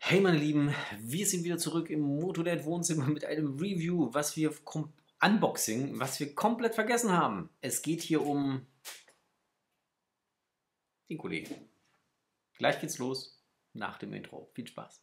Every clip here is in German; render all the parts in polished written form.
Hey meine Lieben, wir sind wieder zurück im Motorrad Wohnzimmer mit einem Review, Unboxing, was wir komplett vergessen haben. Es geht hier um den Kollegen. Gleich geht's los nach dem Intro. Viel Spaß.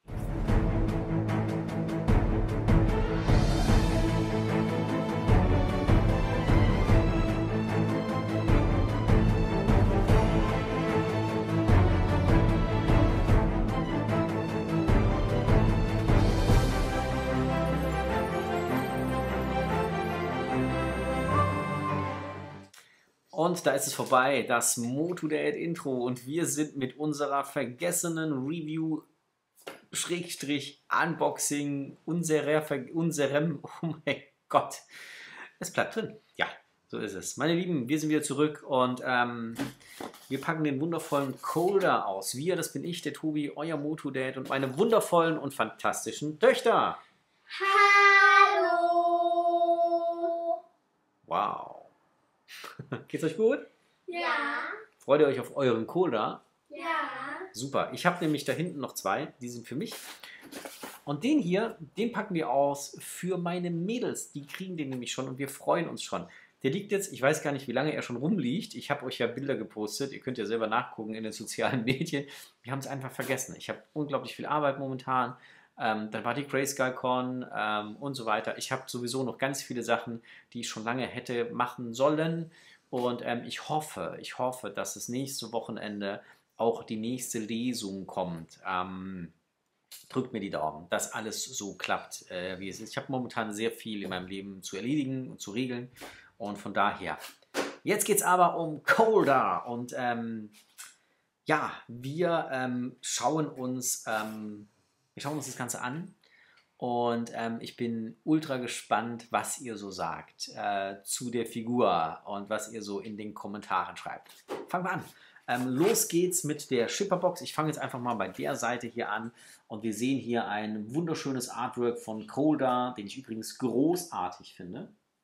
Und da ist es vorbei, das Motorrad Intro, und wir sind mit unserer vergessenen Review Unboxing unserem, oh mein Gott, es bleibt drin. Ja, so ist es. Meine Lieben, wir sind wieder zurück und wir packen den wundervollen Colder aus. Wir, das bin ich, der Tobi, euer Motorrad, und meine wundervollen und fantastischen Töchter. Hallo! Wow. Geht's euch gut? Ja. Freut ihr euch auf euren Colder? Ja. Super. Ich habe nämlich da hinten noch zwei, die sind für mich. Und den hier, den packen wir aus für meine Mädels. Die kriegen den nämlich schon und wir freuen uns schon. Der liegt jetzt, ich weiß gar nicht, wie lange er schon rumliegt. Ich habe euch ja Bilder gepostet. Ihr könnt ja selber nachgucken in den sozialen Medien. Wir haben es einfach vergessen. Ich habe unglaublich viel Arbeit momentan. Dann war die Grayscale-Con und so weiter. Ich habe sowieso noch ganz viele Sachen, die ich schon lange hätte machen sollen. Und ich hoffe, dass das nächste Wochenende auch die nächste Lesung kommt. Drückt mir die Daumen, dass alles so klappt, wie es ist. Ich habe momentan sehr viel in meinem Leben zu erledigen und zu regeln. Und von daher, jetzt geht es aber um Colder. Und ja, wir schauen uns das Ganze an. Und ich bin ultra gespannt, was ihr so sagt zu der Figur und was ihr so in den Kommentaren schreibt. Fangen wir an. Los geht's mit der Shipperbox. Ich fange jetzt einfach mal bei der Seite hier an. Und wir sehen hier ein wunderschönes Artwork von Colder, den ich übrigens großartig finde.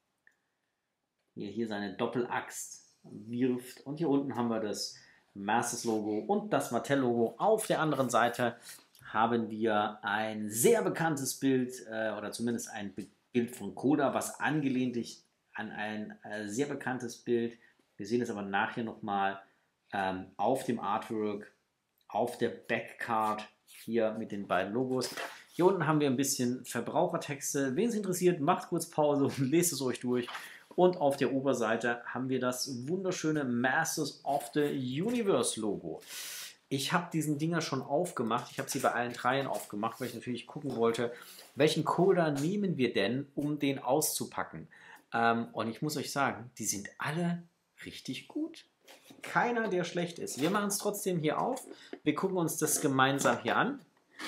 Hier seine Doppelaxt wirft. Und hier unten haben wir das Masters-Logo und das Mattel-Logo. Auf der anderen Seite haben wir ein sehr bekanntes Bild, oder zumindest ein Bild von Colder, was angelehnt ist an ein sehr bekanntes Bild. Wir sehen es aber nachher nochmal auf dem Artwork, auf der Backcard, hier mit den beiden Logos. Hier unten haben wir ein bisschen Verbrauchertexte. Wen es interessiert, macht kurz Pause und lest es euch durch. Und auf der Oberseite haben wir das wunderschöne Masters of the Universe Logo. Ich habe diesen Dinger schon aufgemacht. Ich habe sie bei allen dreien aufgemacht, weil ich natürlich gucken wollte, welchen Colder nehmen wir denn, um den auszupacken. Und ich muss euch sagen, die sind alle richtig gut. Keiner, der schlecht ist. Wir machen es trotzdem hier auf. Wir gucken uns das gemeinsam hier an.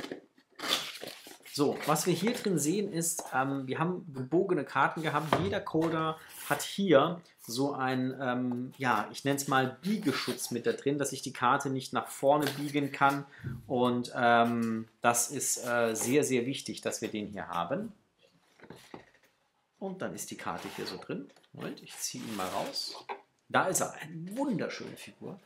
So, was wir hier drin sehen ist, wir haben gebogene Karten gehabt. Jeder Colder hat hier so ein, ja, ich nenne es mal Biegeschutz mit da drin, dass ich die Karte nicht nach vorne biegen kann. Und das ist sehr, sehr wichtig, dass wir den hier haben. Und dann ist die Karte hier so drin. Moment, ich ziehe ihn mal raus. Da ist er, eine wunderschöne Figur.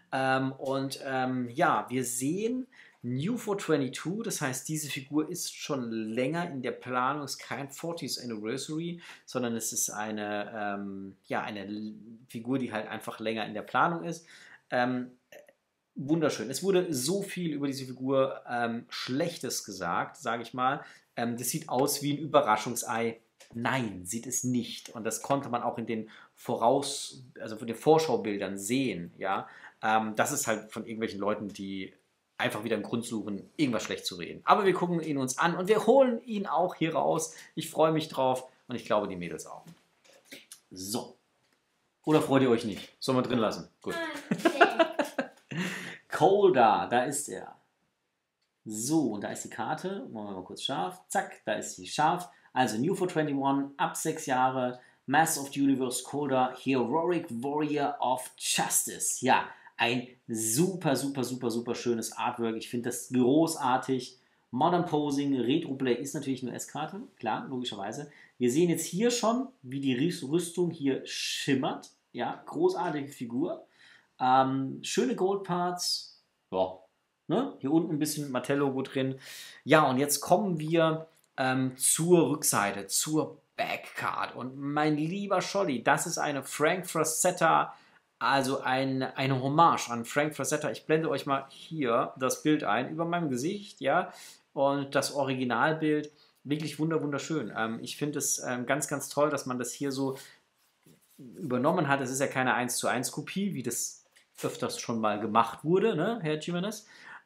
Ja, wir sehen New for 22, das heißt, diese Figur ist schon länger in der Planung, ist kein 40th Anniversary, sondern es ist eine, ja, eine Figur, die halt einfach länger in der Planung ist. Wunderschön. Es wurde so viel über diese Figur Schlechtes gesagt, sage ich mal. Das sieht aus wie ein Überraschungsei. Nein, sieht es nicht. Und das konnte man auch in den also von den Vorschaubildern sehen. Ja? Das ist halt von irgendwelchen Leuten, die einfach wieder einen Grund suchen, irgendwas schlecht zu reden. Aber wir gucken ihn uns an und wir holen ihn auch hier raus. Ich freue mich drauf und ich glaube, die Mädels auch. So. Oder freut ihr euch nicht? Sollen wir drin lassen? Gut. Okay. Colder, da ist er. So, und da ist die Karte. Machen wir mal kurz scharf. Zack, da ist sie scharf. Also New for 21, ab 6 Jahre, Masters of the Universe Colder, Heroic Warrior of Justice. Ja, ein super, super, super, super schönes Artwork. Ich finde das großartig. Modern Posing, Retro Play ist natürlich eine S-Karte, klar, logischerweise. Wir sehen jetzt hier schon, wie die Rüstung hier schimmert. Ja, großartige Figur. Schöne Gold Parts. Ja, Ne? Hier unten ein bisschen Mattel-Logo drin. Ja, und jetzt kommen wir zur Rückseite, zur Backcard. Und mein lieber Scholli, das ist eine Frank Frazetta, also eine Hommage an Frank Frazetta. Ich blende euch mal hier das Bild ein, über meinem Gesicht, ja. Und das Originalbild, wirklich wunderschön. Ich finde es ganz, ganz toll, dass man das hier so übernommen hat. Es ist ja keine 1:1 Kopie, wie das öfters schon mal gemacht wurde, ne, Herr Jimenez.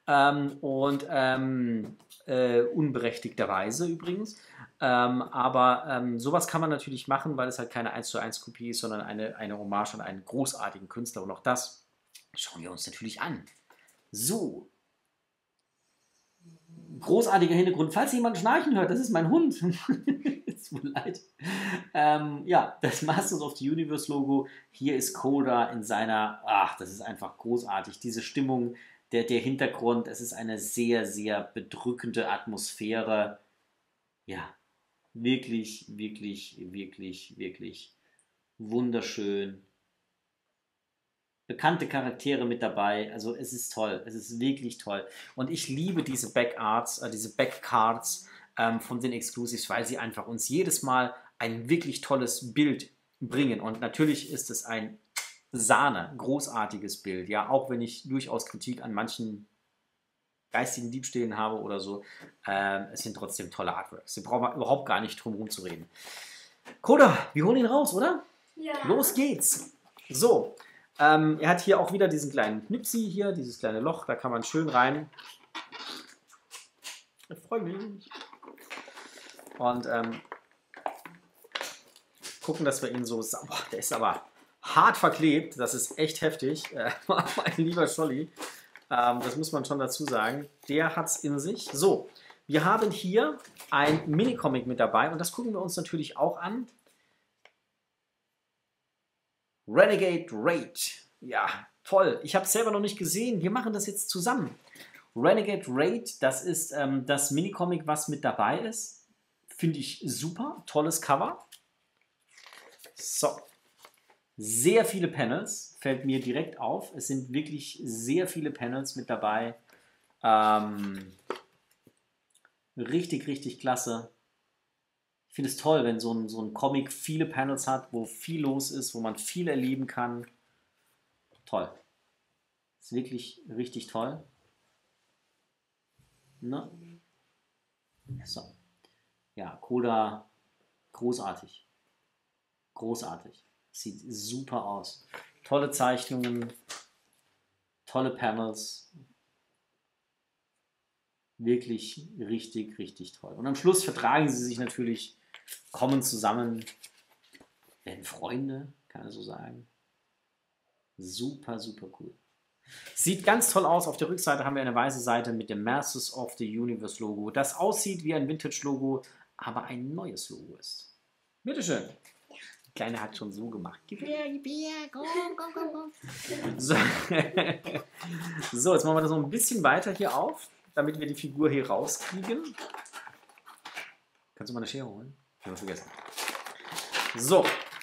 Unberechtigterweise übrigens. Aber sowas kann man natürlich machen, weil es halt keine 1:1 Kopie ist, sondern eine Hommage an einen großartigen Künstler. Und auch das schauen wir uns natürlich an. So. Großartiger Hintergrund. Falls jemand schnarchen hört, das ist mein Hund. Es tut mir leid. Ja, das Masters of the Universe Logo. Hier ist Koda in seiner, das ist einfach großartig. Diese Stimmung, der Hintergrund, es ist eine sehr, sehr bedrückende Atmosphäre. Ja, wirklich wunderschön. Bekannte Charaktere mit dabei, also es ist toll, es ist wirklich toll. Und ich liebe diese Backarts, diese Backcards von den Exclusives, weil sie einfach uns jedes Mal ein wirklich tolles Bild bringen. Und natürlich ist es ein großartiges Bild, ja, auch wenn ich durchaus Kritik an manchen geistigen Diebstählen habe oder so, es sind trotzdem tolle Artworks. Da brauchen wir überhaupt gar nicht drum herum zu reden. Koda, wir holen ihn raus, oder? Ja. Los geht's! So, er hat hier auch wieder diesen kleinen Knipsi hier, dieses kleine Loch, da kann man schön rein. Ich freue mich. Und gucken, dass wir ihn so... Boah, der ist aber hart verklebt, das ist echt heftig. Mein lieber Scholli, das muss man schon dazu sagen. Der hat es in sich. So, wir haben hier ein Minicomic mit dabei und das gucken wir uns natürlich auch an. Renegade Raid. Ja, toll. Ich habe es selber noch nicht gesehen. Wir machen das jetzt zusammen. Renegade Raid, das ist das Minicomic, was mit dabei ist. Finde ich super. Tolles Cover. So. Sehr viele Panels. Fällt mir direkt auf. Es sind wirklich sehr viele Panels mit dabei. Richtig klasse. Ich finde es toll, wenn so ein Comic viele Panels hat, wo viel los ist, wo man viel erleben kann. Toll. Ist wirklich richtig toll. Ne? So. Ja, Koda, großartig. Großartig. Sieht super aus. Tolle Zeichnungen, tolle Panels. Wirklich richtig toll. Und am Schluss vertragen sie sich natürlich, kommen zusammen, werden Freunde, kann man so sagen. Super cool. Sieht ganz toll aus. Auf der Rückseite haben wir eine weiße Seite mit dem Masters of the Universe Logo, das aussieht wie ein Vintage-Logo, aber ein neues Logo ist. Bitteschön. Die Kleine hat schon so gemacht. Gib her, komm. So. So, jetzt machen wir das noch ein bisschen weiter hier auf, damit wir die Figur hier rauskriegen. Kannst du mal eine Schere holen? Ich habe vergessen. So.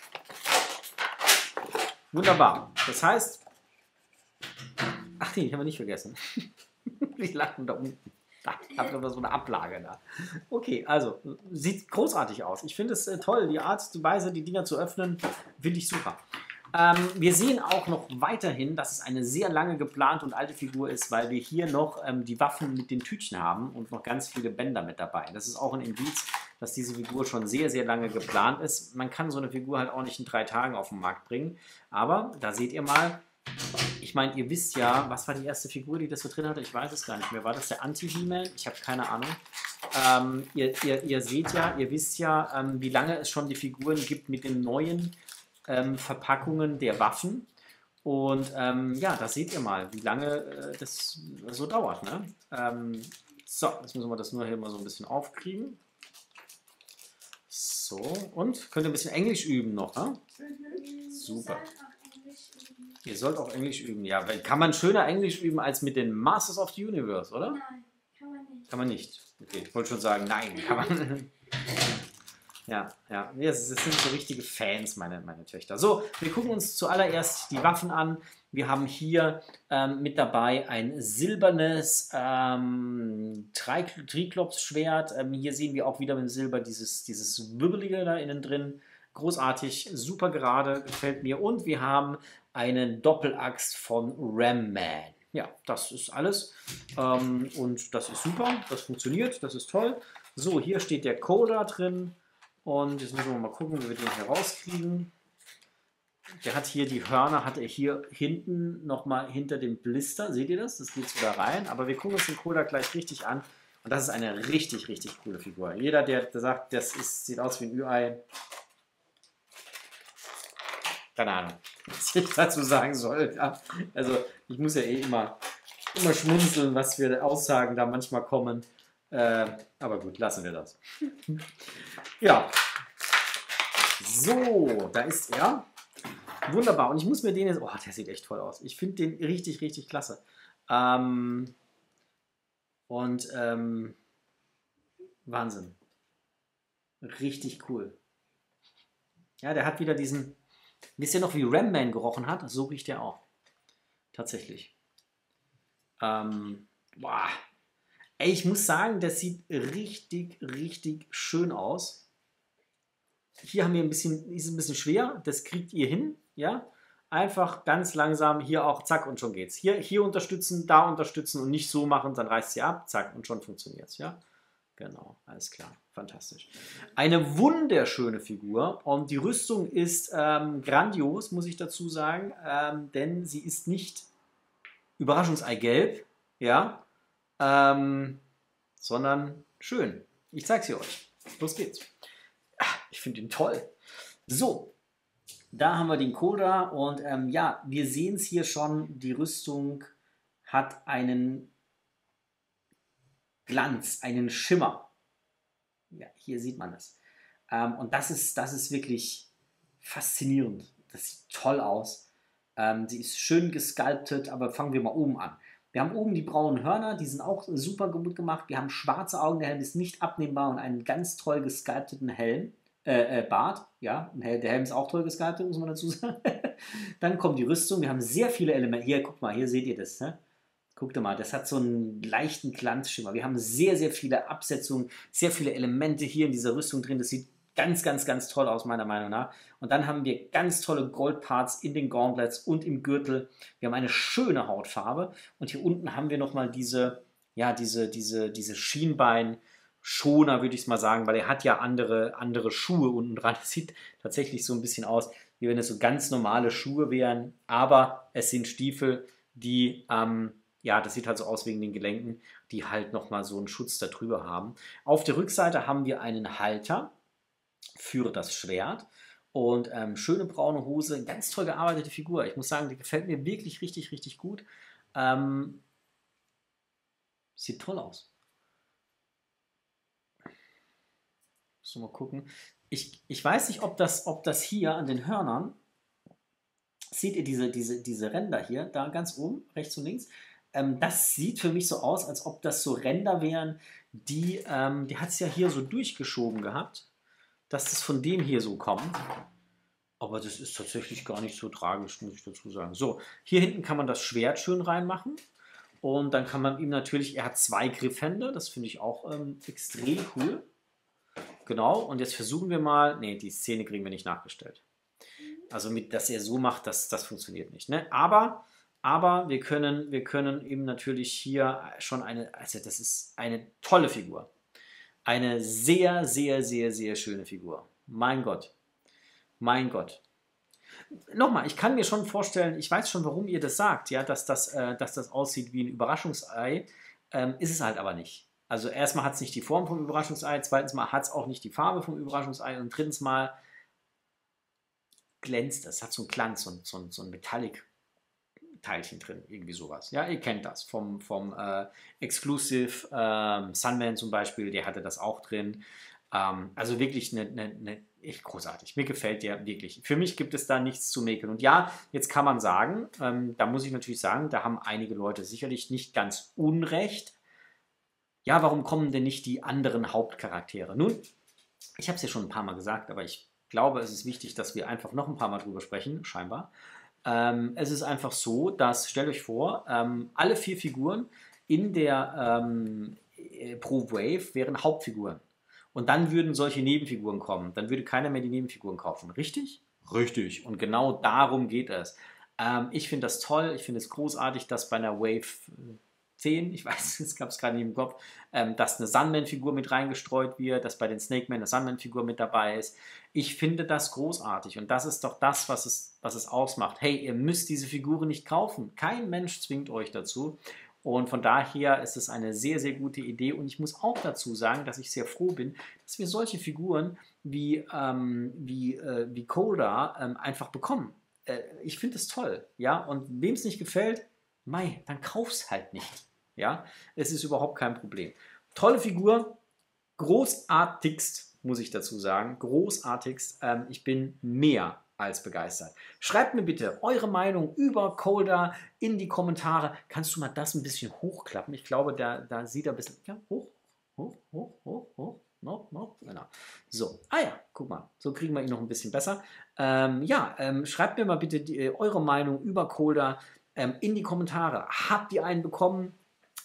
Wunderbar. Das heißt... Ach nee, ich habe nicht vergessen. Ich lache da unten. Da habe ich noch so eine Ablage da. Okay, also, sieht großartig aus. Ich finde es toll. Die Art und Weise, die Dinger zu öffnen, finde ich super. Wir sehen auch noch weiterhin, dass es eine sehr lange geplante und alte Figur ist, weil wir hier noch die Waffen mit den Tütchen haben und noch ganz viele Bänder mit dabei. Das ist auch ein Indiz, dass diese Figur schon sehr lange geplant ist. Man kann so eine Figur halt auch nicht in 3 Tagen auf den Markt bringen. Aber da seht ihr mal, ich meine, ihr wisst ja, was war die erste Figur, die das so drin hatte? Ich weiß es gar nicht mehr. War das der Anti-He-Man? Ich habe keine Ahnung. Ihr seht ja, ihr wisst ja, wie lange es schon die Figuren gibt mit den neuen Verpackungen der Waffen. Und ja, da seht ihr mal, wie lange das so dauert. Ne? So, jetzt müssen wir das nur hier mal so ein bisschen aufkriegen. So, und könnt ihr ein bisschen Englisch üben noch, ne? Super. Ihr sollt auch Englisch üben. Ja, kann man schöner Englisch üben als mit den Masters of the Universe, oder? Nein, kann man nicht. Kann man nicht. Okay, ich wollte schon sagen, nein, kann man. Ja, ja. Das sind so richtige Fans, meine Töchter. So, wir gucken uns zuallererst die Waffen an. Wir haben hier mit dabei ein silbernes Triklops-Schwert. Hier sehen wir auch wieder mit Silber dieses Wibbelige da innen drin. Großartig, super gerade, gefällt mir. Und wir haben eine Doppelaxt von Ram Man. Ja, das ist alles. Und das ist super, das funktioniert, das ist toll. So, hier steht der Coda drin. Und jetzt müssen wir mal gucken, wie wir den herauskriegen. Der hat hier die Hörner, hat er hier hinten nochmal hinter dem Blister. Seht ihr das? Das geht so da rein. Aber wir gucken uns den Coda gleich richtig an. Und das ist eine richtig, richtig coole Figur. Jeder, der sagt, sieht aus wie ein Ü-Ei. Keine Ahnung, was ich dazu sagen soll. Ja, also, ich muss ja eh immer schmunzeln, was für Aussagen da manchmal kommen. Aber gut, lassen wir das. Ja. So, da ist er. Wunderbar. Und ich muss mir den jetzt... Oh, der sieht echt toll aus. Ich finde den richtig, richtig klasse. Wahnsinn. Richtig cool. Ja, der hat wieder diesen... Wisst ihr noch, wie Ram Man gerochen hat? So riecht der auch. Tatsächlich. Boah. Ey, ich muss sagen, das sieht richtig, richtig schön aus. Hier haben wir ist ein bisschen schwer. Das kriegt ihr hin. Ja? Einfach ganz langsam hier auch, zack, und schon geht's. Hier unterstützen, da unterstützen und nicht so machen, dann reißt sie ab, zack, und schon funktioniert's. Ja? Genau, alles klar. Fantastisch. Eine wunderschöne Figur und die Rüstung ist grandios, muss ich dazu sagen, denn sie ist nicht Überraschungseigelb, ja, sondern schön. Ich zeige sie euch. Los geht's. Ich finde ihn toll. So, da haben wir den Coda und ja, wir sehen es hier schon, die Rüstung hat einen Glanz, einen Schimmer. Ja, hier sieht man es. Und das ist wirklich faszinierend. Das sieht toll aus. Sie ist schön gesculptet, aber fangen wir mal oben an. Wir haben oben die braunen Hörner, die sind auch super gut gemacht. Wir haben schwarze Augen, der Helm ist nicht abnehmbar und einen ganz toll gesculpteten Bart. Ja, der Helm ist auch toll gesculptet, muss man dazu sagen. Dann kommt die Rüstung. Wir haben sehr viele Elemente. Hier, guck mal, hier seht ihr das. Ne? Guckt mal, das hat so einen leichten Glanzschimmer. Wir haben sehr, sehr viele Absetzungen, sehr viele Elemente hier in dieser Rüstung drin. Das sieht ganz, ganz, ganz toll aus, meiner Meinung nach. Und dann haben wir ganz tolle Goldparts in den Gauntlets und im Gürtel. Wir haben eine schöne Hautfarbe. Und hier unten haben wir nochmal diese Schienbein-Schoner, würde ich es mal sagen, weil er hat ja andere Schuhe unten dran. Das sieht tatsächlich so ein bisschen aus, wie wenn es so ganz normale Schuhe wären. Aber es sind Stiefel, die ja, das sieht halt so aus wegen den Gelenken, die halt nochmal so einen Schutz darüber haben. Auf der Rückseite haben wir einen Halter für das Schwert und schöne braune Hose, ganz toll gearbeitete Figur. Ich muss sagen, die gefällt mir wirklich richtig, richtig gut. Sieht toll aus. Muss mal gucken. Ich weiß nicht, ob das hier an den Hörnern, seht ihr diese Ränder hier, da ganz oben, rechts und links, das sieht für mich so aus, als ob das so Ränder wären, die hat es ja hier so durchgeschoben gehabt, dass das von dem hier so kommt. Aber das ist tatsächlich gar nicht so tragisch, muss ich dazu sagen. So, hier hinten kann man das Schwert schön reinmachen. Und dann kann man ihm natürlich, er hat 2 Griffhände, das finde ich auch extrem cool. Genau, und jetzt versuchen wir mal, ne, die Szene kriegen wir nicht nachgestellt. Also, dass er so macht, das funktioniert nicht. Ne? Aber wir können eben natürlich hier schon also das ist eine tolle Figur. Eine sehr, sehr, sehr, sehr schöne Figur. Mein Gott. Mein Gott. Nochmal, ich kann mir schon vorstellen, ich weiß schon, warum ihr das sagt, ja, dass das aussieht wie ein Überraschungsei. Ist es halt aber nicht. Also erstmal hat es nicht die Form vom Überraschungsei, zweitens mal hat es auch nicht die Farbe vom Überraschungsei und drittens mal glänzt es, hat so einen Glanz, so ein Metallic-Teilchen drin, irgendwie sowas. Ja, ihr kennt das vom Exclusive Sunman zum Beispiel, der hatte das auch drin. Also wirklich echt großartig. Mir gefällt der wirklich. Für mich gibt es da nichts zu mäkeln. Und ja, jetzt kann man sagen, da muss ich natürlich sagen, da haben einige Leute sicherlich nicht ganz unrecht. Ja, warum kommen denn nicht die anderen Hauptcharaktere? Nun, Ich habe es ja schon ein paar Mal gesagt, aber ich glaube, es ist wichtig, dass wir einfach noch ein paar Mal drüber sprechen, scheinbar. Es ist einfach so, dass, stellt euch vor, alle 4 Figuren in der pro Wave wären Hauptfiguren. Und dann würden solche Nebenfiguren kommen. Dann würde keiner mehr die Nebenfiguren kaufen. Richtig? Richtig. Und genau darum geht es. Ich finde das toll. Ich finde es großartig, dass bei einer Wave 10, ich weiß, es gab es gerade nicht im Kopf, dass eine Sandman-Figur mit reingestreut wird, dass bei den Snake Man eine Sandman-Figur mit dabei ist. Ich finde das großartig und das ist doch das, was es ausmacht. Hey, ihr müsst diese Figuren nicht kaufen. Kein Mensch zwingt euch dazu. Und von daher ist es eine sehr, sehr gute Idee. Und ich muss auch dazu sagen, dass ich sehr froh bin, dass wir solche Figuren wie Coda einfach bekommen. Ich finde es toll. Ja? Und wem es nicht gefällt, mei, dann kauf's halt nicht. Ja? Es ist überhaupt kein Problem. Tolle Figur, großartigst, muss ich dazu sagen. Großartigst. Ich bin mehr als begeistert. Schreibt mir bitte eure Meinung über Colder in die Kommentare. Kannst du mal das ein bisschen hochklappen? Ich glaube, da sieht er ein bisschen. Ja, hoch, hoch, hoch, hoch, hoch. No, genau. So, ja, guck mal. So kriegen wir ihn noch ein bisschen besser. Schreibt mir mal bitte eure Meinung über Colder in die Kommentare. Habt ihr einen bekommen?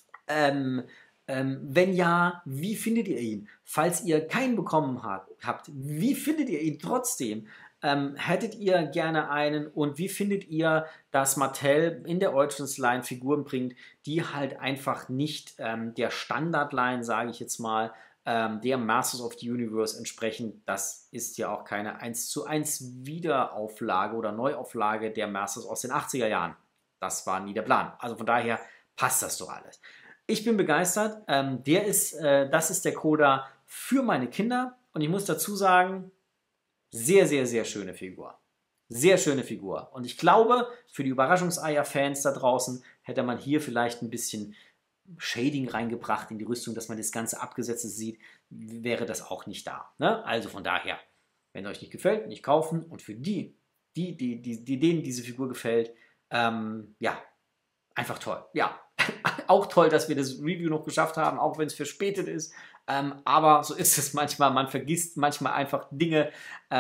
Wenn ja, wie findet ihr ihn? Falls ihr keinen bekommen habt, wie findet ihr ihn trotzdem? Hättet ihr gerne einen und wie findet ihr, dass Mattel in der Origins Line Figuren bringt, die halt einfach nicht der Standardline, sage ich jetzt mal, der Masters of the Universe entsprechen? Das ist ja auch keine 1:1 Wiederauflage oder Neuauflage der Masters aus den 80er Jahren. Das war nie der Plan. Also von daher passt das doch alles. Ich bin begeistert. Das ist der Coda für meine Kinder und ich muss dazu sagen, sehr, sehr, sehr schöne Figur. Sehr schöne Figur. Und ich glaube, für die Überraschungseier-Fans da draußen hätte man hier vielleicht ein bisschen Shading reingebracht in die Rüstung, dass man das Ganze Abgesetzte sieht, wäre das auch nicht da. Ne? Also von daher, wenn euch nicht gefällt, nicht kaufen. Und für denen diese Figur gefällt, einfach toll. Ja, auch toll, dass wir das Review noch geschafft haben, auch wenn es verspätet ist. Aber so ist es manchmal. Man vergisst manchmal einfach Dinge.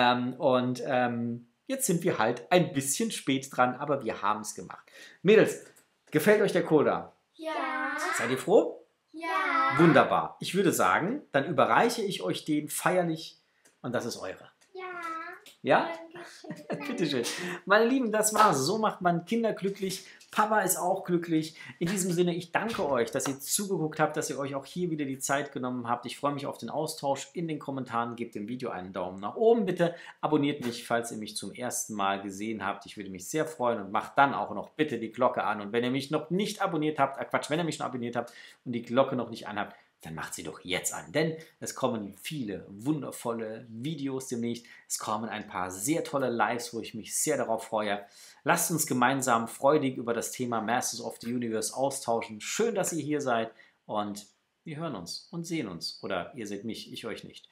Jetzt sind wir halt ein bisschen spät dran, aber wir haben es gemacht. Mädels, gefällt euch der Coda? Ja. Seid ihr froh? Ja. Wunderbar. Ich würde sagen, dann überreiche ich euch den feierlich und das ist eure. Ja. Ja? Dankeschön. Bitteschön. Meine Lieben, das war's. So macht man Kinder glücklich. Papa ist auch glücklich. In diesem Sinne, ich danke euch, dass ihr zugeguckt habt, dass ihr euch auch hier wieder die Zeit genommen habt. Ich freue mich auf den Austausch in den Kommentaren. Gebt dem Video einen Daumen nach oben, bitte. Abonniert mich, falls ihr mich zum ersten Mal gesehen habt. Ich würde mich sehr freuen und macht dann auch noch bitte die Glocke an. Und wenn ihr mich noch nicht abonniert habt, wenn ihr mich schon abonniert habt und die Glocke noch nicht anhabt, dann macht sie doch jetzt an, denn es kommen viele wundervolle Videos demnächst. Es kommen ein paar sehr tolle Lives, wo ich mich sehr darauf freue. Lasst uns gemeinsam freudig über das Thema Masters of the Universe austauschen. Schön, dass ihr hier seid und wir hören uns und sehen uns. Oder ihr seht mich, ich euch nicht.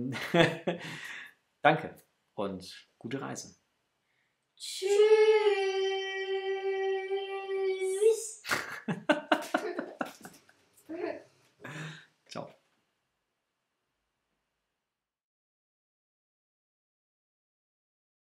Danke und gute Reise. Tschüss.